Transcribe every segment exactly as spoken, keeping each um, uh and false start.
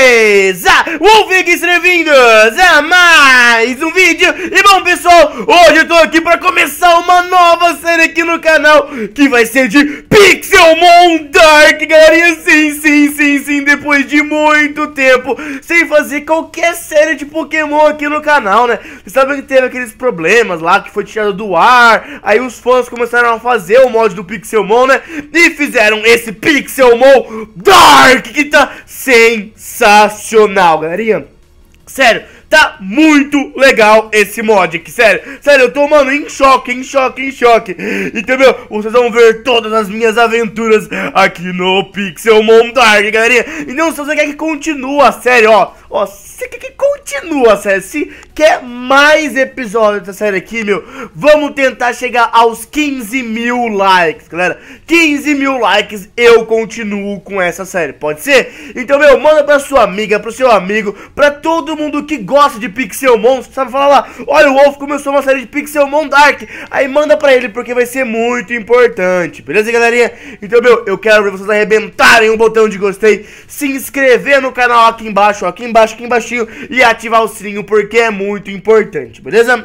beleza? Wolfix, bem-vindos a mais um vídeo. E bom, pessoal, hoje eu tô aqui pra começar uma nova série aqui no canal, que vai ser de Pixelmon Dark, galerinha. Sim, sim, sim, sim, depois de muito tempo sem fazer qualquer série de Pokémon aqui no canal, né? Vocês sabem que teve aqueles problemas lá, que foi tirado do ar. Aí os fãs começaram a fazer o mod do Pixelmon, né? E fizeram esse Pixelmon Dark, que tá sensacional, galerinha. Sério, tá muito legal esse mod aqui, sério. Sério, eu tô, mano, em choque, em choque, em choque. Entendeu? Vocês vão ver todas as minhas aventuras aqui no Pixelmon Dark, galerinha. Então, se você quer que continue a série, ó, ó, se quer que continue a série, se quer mais episódios dessa série aqui, meu, vamos tentar chegar aos quinze mil likes, galera. quinze mil likes, eu continuo com essa série, pode ser? Então, meu, manda pra sua amiga, pro seu amigo, pra todo mundo que gosta de Pixelmon, sabe, falar lá, olha, o Wolf começou uma série de Pixelmon Dark, aí manda pra ele, porque vai ser muito importante, beleza, galerinha? Então, meu, eu quero ver vocês arrebentarem o botão de gostei, se inscrever no canal aqui embaixo, ó, aqui embaixo, aqui embaixo, e ativar o sininho, porque é muito importante, beleza?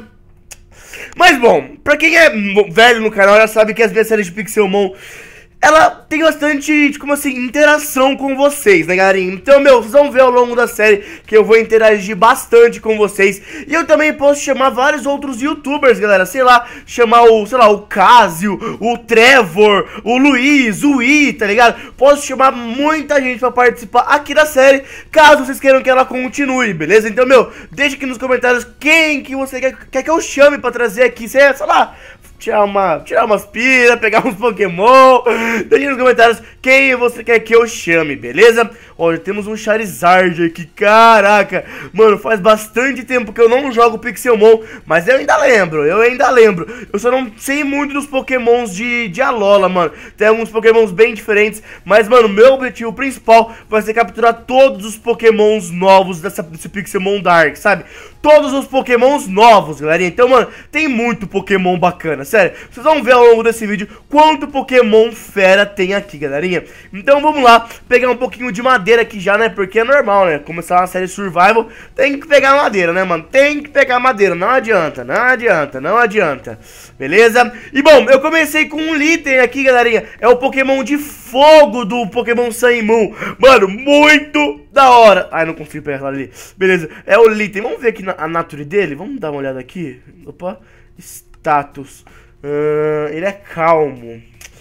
Mas bom, pra quem é velho no canal já sabe que as minhas séries de Pixelmon, ela tem bastante, como assim, interação com vocês, né, galerinha? Então, meu, vocês vão ver ao longo da série que eu vou interagir bastante com vocês. E eu também posso chamar vários outros youtubers, galera. Sei lá, chamar o, sei lá, o Casio, o Trevor, o Luiz, o I, tá ligado? Posso chamar muita gente pra participar aqui da série, caso vocês queiram que ela continue, beleza? Então, meu, deixa aqui nos comentários quem que você quer, quer que eu chame pra trazer aqui, sei lá, tirar uma, tirar umas piras, pegar uns Pokémon. Deixa nos comentários quem você quer que eu chame, beleza? Olha, temos um Charizard aqui, caraca. Mano, faz bastante tempo que eu não jogo Pixelmon, mas eu ainda lembro, eu ainda lembro. Eu só não sei muito dos Pokémons de, de Alola, mano. Tem alguns Pokémons bem diferentes, mas, mano, meu objetivo principal vai ser capturar todos os Pokémons novos dessa, desse Pixelmon Dark, sabe? Todos os Pokémons novos, galerinha. Então, mano, tem muito Pokémon bacana, sério. Vocês vão ver ao longo desse vídeo quanto Pokémon fera tem aqui, galerinha. Então, vamos lá, pegar um pouquinho de madeira aqui já, né? Porque é normal, né? Começar uma série survival, tem que pegar madeira, né, mano? Tem que pegar madeira, não adianta, não adianta, não adianta. Beleza? E, bom, eu comecei com um Litten aqui, galerinha. É o Pokémon de fogo do Pokémon Sun e Moon. Mano, muito da hora. Ai, não consigo pegar ela ali. Beleza, é o Litten. Vamos ver aqui na, a nature dele. Vamos dar uma olhada aqui. Opa, status. Uh, ele é calmo.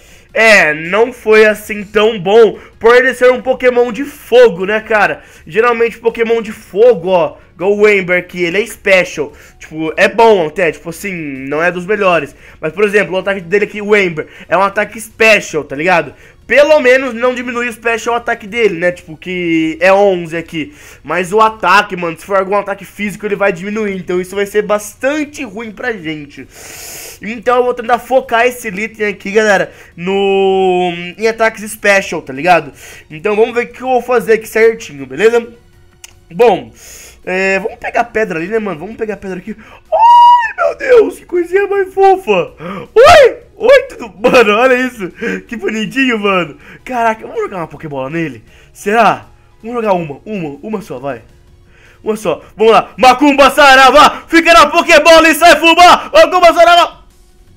É, não foi assim tão bom por ele ser um Pokémon de fogo, né, cara? Geralmente Pokémon de fogo, ó, igual o Ember aqui, ele é special. Tipo, é bom até, tipo assim, não é dos melhores. Mas, por exemplo, o ataque dele aqui, o Ember, é um ataque special, tá ligado? Pelo menos não diminui o special ataque dele, né? Tipo, que é onze aqui. Mas o ataque, mano, se for algum ataque físico, ele vai diminuir. Então isso vai ser bastante ruim pra gente. Então eu vou tentar focar esse Litten aqui, galera, no... em ataques special, tá ligado? Então vamos ver o que eu vou fazer aqui certinho, beleza? Bom, é... vamos pegar a pedra ali, né, mano? Vamos pegar a pedra aqui. Ai, meu Deus, que coisinha mais fofa. Oi! Oi, tudo... Mano, olha isso. Que bonitinho, mano. Caraca, vamos jogar uma Pokébola nele? Será? Vamos jogar uma, uma, uma só, vai. Uma só, vamos lá. Macumba Saravá, fica na Pokébola e sai fubá. Macumba Saravá.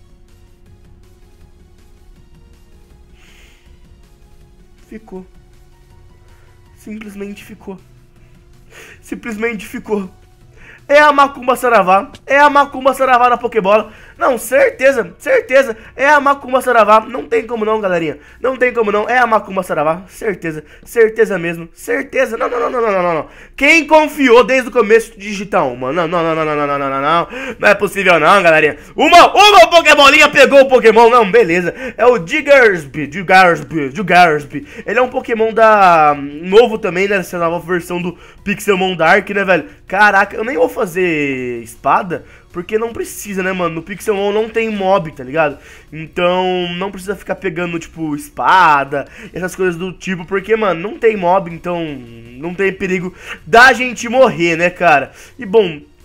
Ficou. Simplesmente ficou. Simplesmente ficou. É a Macumba Saravá, é a Macumba Saravá da Pokébola. Não, certeza, certeza, é a Macumba Saravá. Não tem como não, galerinha, não tem como não, é a Macumba Saravá, certeza, certeza mesmo, certeza. Não, não, não, não, não, não, não. Quem confiou desde o começo de digitar uma? Não, não, não, não, não, não, não, não, não, não, não é possível não, galerinha. Uma, uma Pokébolinha pegou o Pokémon, não, beleza. É o Diggersby, Diggersby, Diggersby. Ele é um Pokémon da... novo também, né, essa nova versão do Pixelmon Dark, né, velho. Caraca, eu nem vou fazer espada, porque não precisa, né, mano? No Pixelmon não tem mob, tá ligado? Então não precisa ficar pegando, tipo, espada, essas coisas do tipo, porque, mano, não tem mob, então não tem perigo da gente morrer, né, cara? E, bom,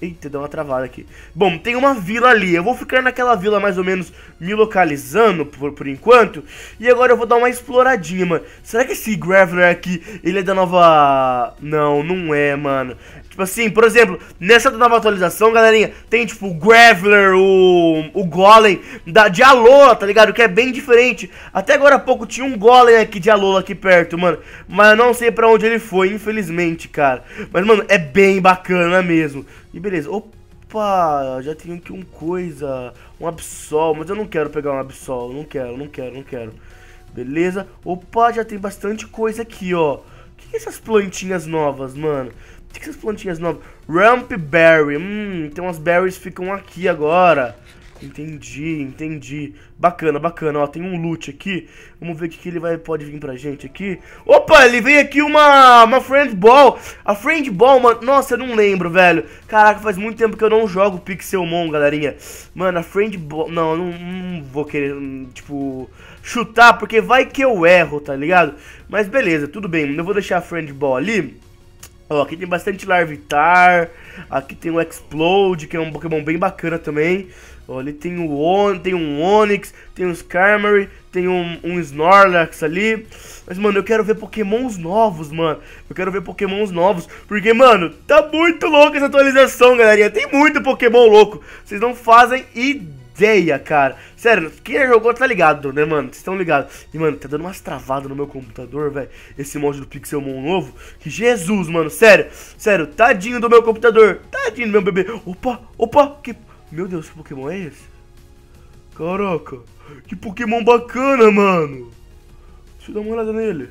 Eita, deu uma travada aqui. Bom, tem uma vila ali. Eu vou ficar naquela vila mais ou menos me localizando por, por enquanto. E agora eu vou dar uma exploradinha, mano. Será que esse Graveler aqui, ele é da nova... Não, não é, mano. Tipo assim, por exemplo, nessa nova atualização, galerinha, tem tipo o Graveler, o, o Golem da, de Alola, tá ligado? Que é bem diferente. Até agora há pouco tinha um Golem aqui de Alola aqui perto, mano. Mas eu não sei pra onde ele foi, infelizmente, cara. Mas, mano, é bem bacana mesmo. E beleza, opa, já tenho aqui um coisa, um Absol, mas eu não quero pegar um Absol, não quero, não quero, não quero. Beleza, opa, já tem bastante coisa aqui, ó. O que, que é essas plantinhas novas, mano? O que, que é essas plantinhas novas? Rampberry, hum, então as berries ficam aqui agora. Entendi, entendi. Bacana, bacana, ó, tem um loot aqui. Vamos ver o que, que ele vai, pode vir pra gente aqui. Opa, ele veio aqui uma, uma Friend Ball. A Friend Ball, mano, nossa, eu não lembro, velho. Caraca, faz muito tempo que eu não jogo Pixelmon, galerinha. Mano, a Friend Ball, não, não, não vou querer, tipo, chutar, porque vai que eu erro, tá ligado? Mas beleza, tudo bem, eu vou deixar a Friend Ball ali. Ó, aqui tem bastante Larvitar. Aqui tem o Explode, que é um Pokémon bem bacana também. Ó, ali tem, o On, tem um Onix, tem um Skarmory, tem um, um Snorlax ali. Mas, mano, eu quero ver Pokémons novos, mano. Eu quero ver Pokémons novos. Porque, mano, tá muito louco essa atualização, galerinha. Tem muito Pokémon louco. Vocês não fazem ideia, cara. Sério, quem já jogou tá ligado, né, mano? Vocês estão ligados. E, mano, tá dando umas travadas no meu computador, velho. Esse mod do Pixelmon novo. Que Jesus, mano, sério. Sério, tadinho do meu computador. Tadinho do meu bebê. Opa, opa, que... Meu Deus, que Pokémon é esse? Caraca, que Pokémon bacana, mano. Deixa eu dar uma olhada nele.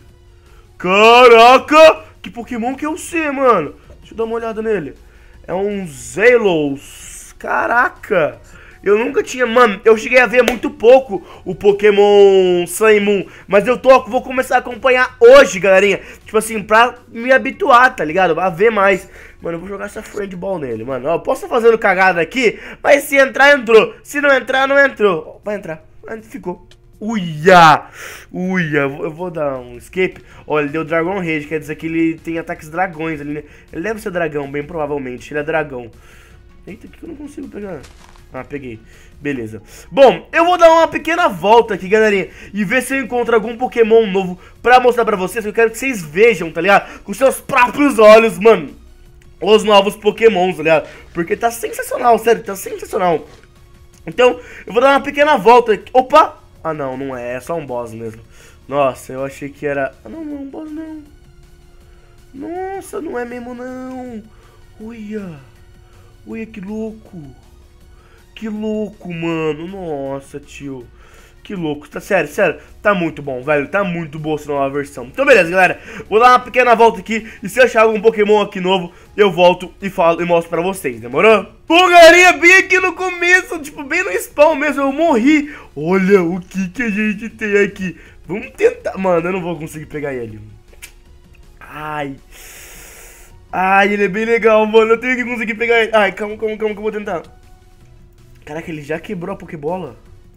Caraca, que Pokémon que eu sei, mano. Deixa eu dar uma olhada nele. É um Zelos. Caraca, eu nunca tinha, mano, eu cheguei a ver muito pouco o Pokémon Sun e Moon, mas eu tô, vou começar a acompanhar hoje, galerinha. Tipo assim, pra me habituar, tá ligado? A ver mais. Mano, eu vou jogar essa Friend Ball nele, mano. Ó, eu posso estar fazendo cagada aqui, mas se entrar, entrou. Se não entrar, não entrou. Vai entrar. Ficou. Uia! Uia! Eu vou dar um escape. Ó, ele deu Dragon Rage, quer dizer que ele tem ataques dragões ali, né? Ele deve ser dragão, bem provavelmente. Ele é dragão. Eita, que eu não consigo pegar. Ah, peguei. Beleza. Bom, eu vou dar uma pequena volta aqui, galerinha, e ver se eu encontro algum Pokémon novo pra mostrar pra vocês. Eu quero que vocês vejam, tá ligado? Com seus próprios olhos, mano. Os novos Pokémons, tá ligado? Porque tá sensacional, sério, tá sensacional. Então, eu vou dar uma pequena volta aqui. Opa! Ah, não, não é, é só um boss mesmo. Nossa, eu achei que era... Ah, não, não é um boss, não. Nossa, não é mesmo, não. Uia. Uia, que louco. Que louco, mano. Nossa, tio. Que louco, tá sério, sério, tá muito bom, velho, tá muito boa essa nova versão. Então beleza, galera, vou dar uma pequena volta aqui e se achar algum Pokémon aqui novo, eu volto e falo e mostro pra vocês, demorou? Pô, galerinha, bem aqui no começo, tipo, bem no spawn mesmo, eu morri. Olha o que que a gente tem aqui. Vamos tentar, mano, eu não vou conseguir pegar ele. Ai. Ai, ele é bem legal, mano, eu tenho que conseguir pegar ele. Ai, calma, calma, calma que eu vou tentar. Caraca, ele já quebrou a Pokébola.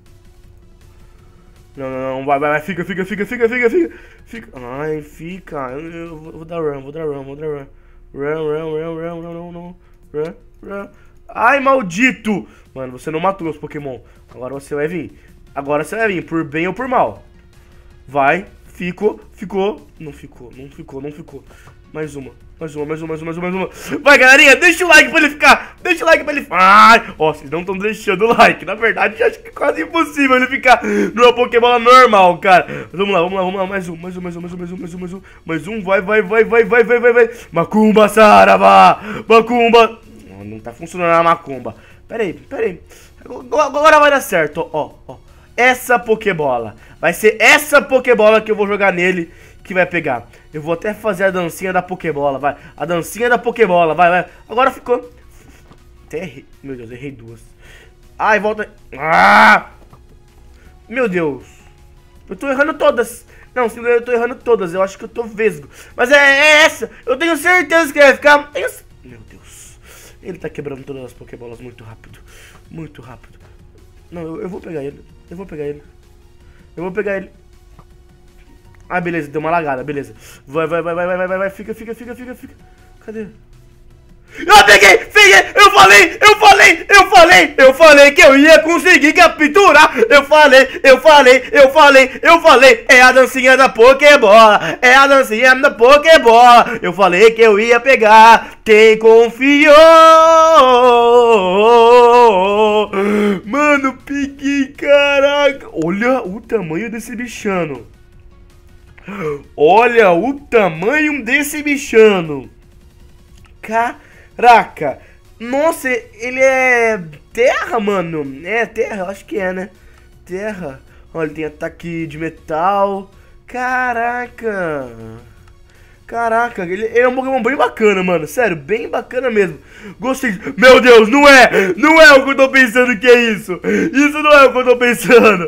Não, não, não, vai, vai, vai, fica, fica, fica, fica, fica, fica, fica, ai, fica, eu, eu vou, vou dar run, vou dar run, vou dar run, run, run, run, run, run, run, run, run, ai, maldito, mano, você não matou meus Pokémon, agora você vai vir, agora você vai vir, por bem ou por mal, vai, ficou, ficou, não ficou, não ficou, não ficou, mais uma. Mais uma, mais uma, mais uma, mais uma, mais uma. Vai, galerinha, deixa o like pra ele ficar. Deixa o like pra ele ficar. Ai, ó, vocês não estão deixando o like. Na verdade, eu acho que é quase impossível ele ficar numa Pokébola normal, cara. Mas vamos lá, vamos lá, vamos lá. Mais um, mais um, mais um, mais um, mais um, mais um, mais um. Mais um, vai, vai, vai, vai, vai, vai, vai, vai. Macumba, Saraba. Macumba. Não, não tá funcionando a Macumba. Pera aí, pera aí. Agora vai dar certo, ó, ó. Essa Pokébola. Vai ser essa Pokébola que eu vou jogar nele que vai pegar. Eu vou até fazer a dancinha da Pokébola, vai. A dancinha da Pokébola, vai, vai. Agora ficou. Até errei. Meu Deus, errei duas. Ai, volta. Ah! Meu Deus. Eu tô errando todas. Não, sim, eu tô errando todas. Eu acho que eu tô vesgo. Mas é, é essa. Eu tenho certeza que vai ficar. Tenho... Meu Deus. Ele tá quebrando todas as Pokébolas muito rápido. Muito rápido. Não, eu, eu vou pegar ele. Eu vou pegar ele. Eu vou pegar ele. Ah, beleza, deu uma lagada, beleza. Vai, vai, vai, vai, vai, vai, vai, fica, fica, fica, fica, fica. Cadê? Eu peguei! Peguei! Eu falei, eu falei, eu falei, eu falei que eu ia conseguir capturar. Eu falei, eu falei, eu falei, eu falei. É a dancinha da Pokébola, é a dancinha da Pokébola. Eu falei que eu ia pegar, quem confiou? Mano, peguei, caraca. Olha o tamanho desse bichano. Olha o tamanho desse bichano. Caraca. Nossa, ele é terra, mano. É terra, eu acho que é, né? Terra. Olha, ele tem ataque de metal. Caraca. Caraca, ele é um Pokémon bem bacana, mano. Sério, bem bacana mesmo. Gostei. Meu Deus, não é. Não é o que eu tô pensando que é isso. Isso não é o que eu tô pensando.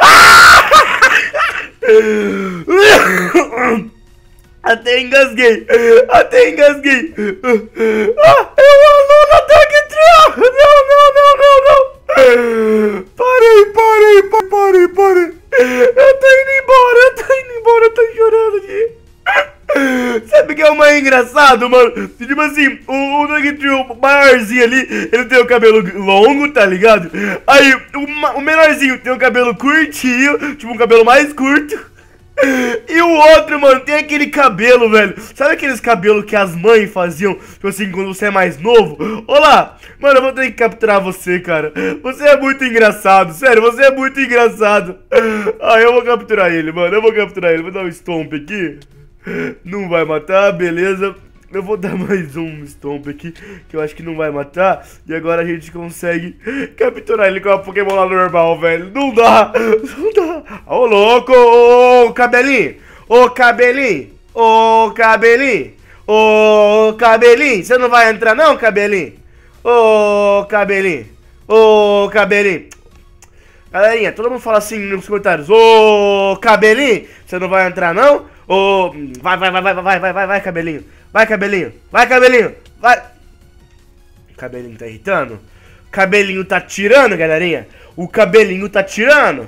Até engasguei. Até engasguei. Ah, é um aluno ataque trial. Não, não, não, não, não. Parei, parei, parei, parei. Eu tô indo embora, eu tô indo embora, eu tô chorando aqui. Sabe o que é o mais engraçado, mano? Tipo assim, o, o Dugtrio maiorzinho ali, ele tem o cabelo longo, tá ligado? Aí, o, o menorzinho tem o cabelo curtinho, tipo um cabelo mais curto. E o outro, mano, tem aquele cabelo, velho. Sabe aqueles cabelos que as mães faziam, tipo assim, quando você é mais novo? Olá, mano, eu vou ter que capturar você, cara. Você é muito engraçado, sério, você é muito engraçado. Ah, eu vou capturar ele, mano, eu vou capturar ele. Vou dar um stomp aqui. Não vai matar, beleza. Eu vou dar mais um stomp aqui, que eu acho que não vai matar. E agora a gente consegue capturar ele com a Pokébola normal, velho. Não dá, não dá. Ô, louco, ô, cabelinho. Ô, cabelinho. Ô, cabelinho. Ô, cabelinho. Você não vai entrar não, cabelinho? Ô, cabelinho. Ô, cabelinho. Galerinha, todo mundo fala assim nos comentários. Ô, cabelinho. Você não vai entrar não? Ô, vai, vai, vai, vai, vai, vai, vai, vai, cabelinho. Vai, cabelinho. Vai, cabelinho. Vai. O cabelinho tá irritando? Cabelinho tá tirando, galerinha. O cabelinho tá tirando.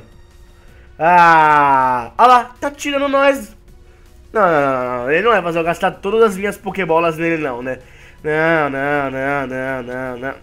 Ah, olha lá, tá tirando nós. Não, não, não, não. Ele não vai fazer eu gastar todas as minhas Pokébolas nele, não, né? Não, não, não, não, não, não.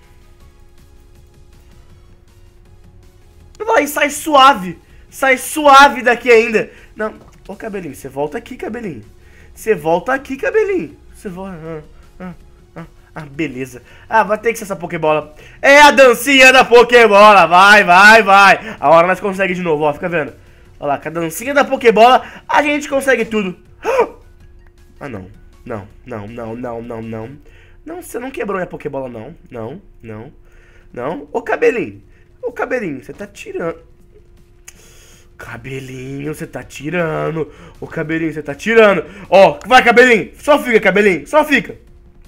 Vai, sai suave. Sai suave daqui ainda. Não. Ô, cabelinho, você volta aqui, cabelinho. Você volta aqui, cabelinho. Você volta. Ah, ah, ah, ah, beleza. Ah, vai ter que ser essa Pokébola. É a dancinha da Pokébola. Vai, vai, vai. A hora nós conseguimos de novo, ó. Fica vendo. Olha lá, com a dancinha da Pokébola, a gente consegue tudo. Ah, não. Não, não, não, não, não, não. Não, você não quebrou minha Pokébola, não. Não, não, não. Ô, cabelinho. Ô, cabelinho, você tá tirando. Cabelinho, você tá tirando. Ô, cabelinho, você tá tirando. Ó, vai, cabelinho. Só fica, cabelinho. Só fica.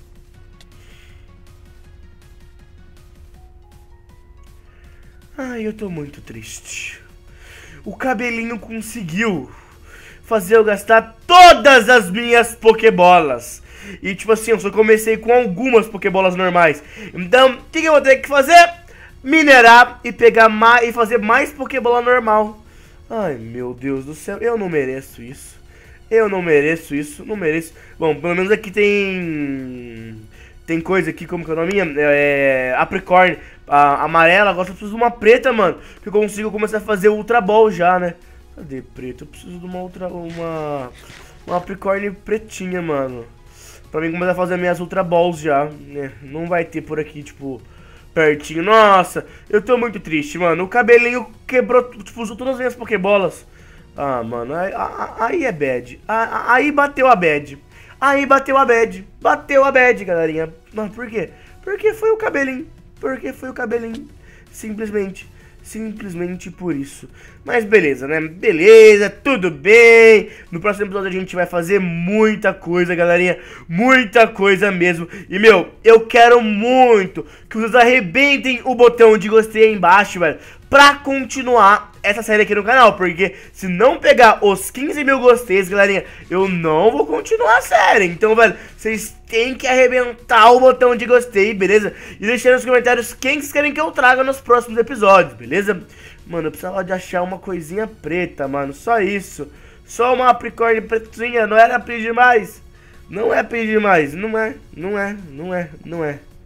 Ai, eu tô muito triste. O cabelinho conseguiu fazer eu gastar todas as minhas Pokébolas. E tipo assim, eu só comecei com algumas Pokébolas normais. Então, o que, que eu vou ter que fazer? Minerar e pegar mais e fazer mais Pokébola normal. Ai, meu Deus do céu, eu não mereço isso. Eu não mereço isso, não mereço. Bom, pelo menos aqui tem... Tem coisa aqui, como que é o nome? É... Apricorn, a amarela. Agora eu preciso de uma preta, mano. Que eu consigo começar a fazer Ultra Ball já, né? Cadê preta? Eu preciso de uma outra... Uma... Uma Apricorn pretinha, mano. Pra mim começar a fazer minhas Ultra Balls já, né? Não vai ter por aqui, tipo... Pertinho. Nossa, eu tô muito triste, mano. O cabelinho quebrou, tipo, usou todas as minhas Pokébolas. Ah, mano, aí, aí é bad. Aí bateu a bad. Aí bateu a bad. Bateu a bad, galerinha. Mas por quê? Porque foi o cabelinho. Porque foi o cabelinho. Simplesmente. Simplesmente por isso. Mas beleza, né? Beleza, tudo bem. No próximo episódio a gente vai fazer muita coisa, galerinha. Muita coisa mesmo. E, meu, eu quero muito que vocês arrebentem o botão de gostei aí embaixo, velho, pra continuar essa série aqui no canal. Porque se não pegar os quinze mil gosteis, galerinha, eu não vou continuar a série. Então, velho, vocês têm que arrebentar o botão de gostei, beleza? E deixar nos comentários quem vocês querem que eu traga nos próximos episódios, beleza? Mano, eu precisava de achar uma coisinha preta, mano. Só isso. Só uma Apricorn pretinha. Não era pedir demais. Não é pedir demais. Não é, não é, não é, não é.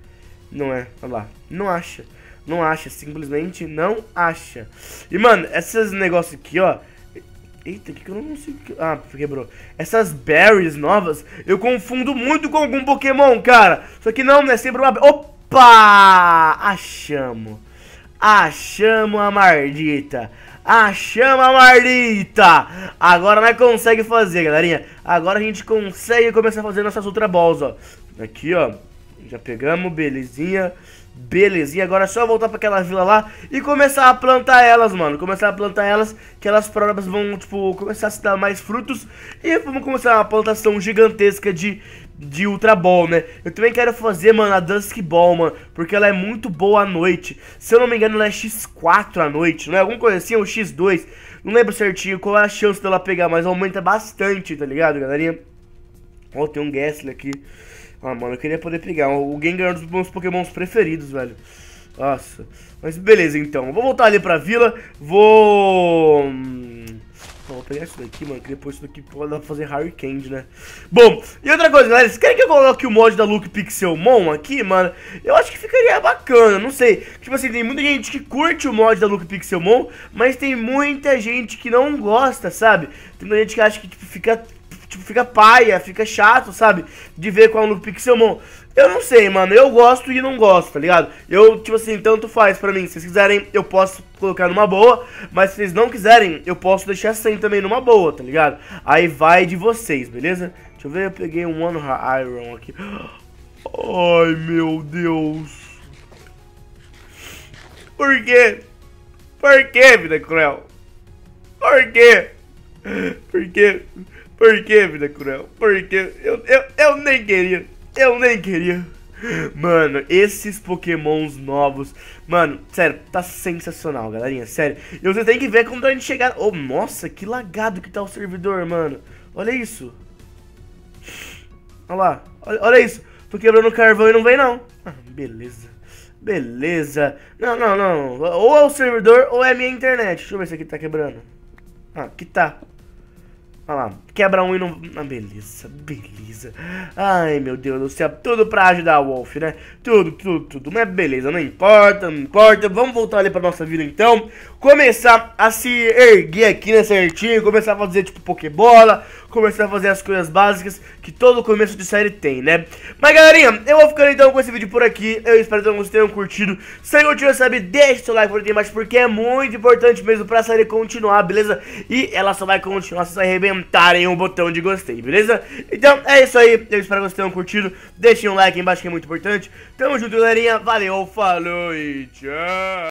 Não é, olha lá, não acha. Não acha, simplesmente não acha. E, mano, esses negócios aqui, ó. Eita, que que eu não consigo... Ah, quebrou. Essas berries novas, eu confundo muito com algum Pokémon, cara. Só que não, é sempre uma... Opa! Achamos. Achamos a Mardita. Achamos a Mardita. Agora nós conseguimos fazer, galerinha. Agora a gente consegue começar a fazer nossas Ultra Balls, ó. Aqui, ó. Já pegamos, belezinha. Belezinha, agora é só voltar pra aquela vila lá e começar a plantar elas, mano. Começar a plantar elas, que elas próprias vão, tipo, começar a se dar mais frutos. E vamos começar uma plantação gigantesca de, de Ultra Ball, né? Eu também quero fazer, mano, a Dusk Ball, mano, porque ela é muito boa à noite. Se eu não me engano, ela é xis quatro à noite, não é? Alguma coisa assim, ou xis dois. Não lembro certinho qual é a chance dela pegar, mas aumenta bastante, tá ligado, galerinha? Ó, tem um Gastly aqui. Ah, mano, eu queria poder pegar. O Gengar é um dos meus pokémons preferidos, velho. Nossa. Mas beleza, então. Vou voltar ali pra vila. Vou... Vou pegar isso daqui, mano, que depois isso daqui pode dar pra fazer Hurricane, né? Bom, e outra coisa, galera. Vocês querem que eu coloque o mod da Luke Pixelmon aqui, mano? Eu acho que ficaria bacana, não sei. Tipo assim, tem muita gente que curte o mod da Luke Pixelmon, mas tem muita gente que não gosta, sabe? Tem muita gente que acha que, tipo, fica... Tipo, fica paia, fica chato, sabe? De ver com a Luke Pixelmon. Eu não sei, mano. Eu gosto e não gosto, tá ligado? Eu, tipo assim, tanto faz pra mim. Se vocês quiserem, eu posso colocar numa boa. Mas se vocês não quiserem, eu posso deixar sem também numa boa, tá ligado? Aí vai de vocês, beleza? Deixa eu ver, eu peguei um One Iron aqui. Ai, meu Deus. Por quê? Por quê, vida cruel? Por quê? Por quê? Por que, vida cruel? Porque eu, eu, eu nem queria. Eu nem queria. Mano, esses pokémons novos. Mano, sério, tá sensacional, galerinha. Sério. E você tem que ver quando a gente chegar. Oh, nossa, que lagado que tá o servidor, mano. Olha isso. Olha lá. Olha, olha isso. Tô quebrando carvão e não vem, não. Ah, beleza. Beleza. Não, não, não. Ou é o servidor ou é a minha internet. Deixa eu ver se aqui tá quebrando. Ah, aqui tá. Olha lá, quebra um e não... Ah, beleza, beleza. Ai, meu Deus do céu, tudo pra ajudar o Wolf, né? Tudo, tudo, tudo, mas beleza, não importa, não importa. Vamos voltar ali pra nossa vida, então. Começar a se erguer aqui, né, certinho. Começar a fazer, tipo, Pokébola. Começar a fazer as coisas básicas que todo começo de série tem, né? Mas, galerinha, eu vou ficando, então, com esse vídeo por aqui. Eu espero que vocês tenham curtido. Se curtiu, sabe, deixa o seu like por aqui embaixo, porque é muito importante mesmo pra série continuar, beleza? E ela só vai continuar se vocês arrebentarem o botão de gostei, beleza? Então, é isso aí. Eu espero que vocês tenham curtido. Deixem um like aí embaixo, que é muito importante. Tamo junto, galerinha. Valeu, falou e tchau!